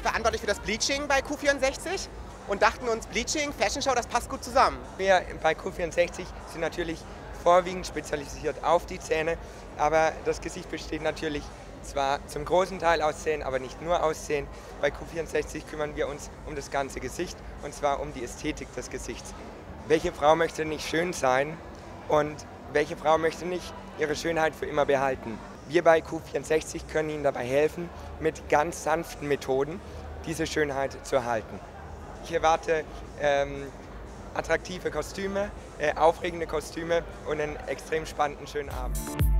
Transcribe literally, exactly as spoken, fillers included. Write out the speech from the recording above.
verantwortlich für das Bleaching bei Q vierundsechzig und dachten uns, Bleaching, Fashion Show, das passt gut zusammen. Wir bei Q vierundsechzig sind natürlich vorwiegend spezialisiert auf die Zähne, aber das Gesicht besteht natürlich zwar zum großen Teil aus Zähnen, aber nicht nur aus Zähnen. Bei Q vierundsechzig kümmern wir uns um das ganze Gesicht und zwar um die Ästhetik des Gesichts. Welche Frau möchte nicht schön sein und welche Frau möchte nicht ihre Schönheit für immer behalten? Wir bei Q vierundsechzig können Ihnen dabei helfen, mit ganz sanften Methoden diese Schönheit zu erhalten. Ich erwarte ähm, attraktive Kostüme, äh, aufregende Kostüme und einen extrem spannenden, schönen Abend.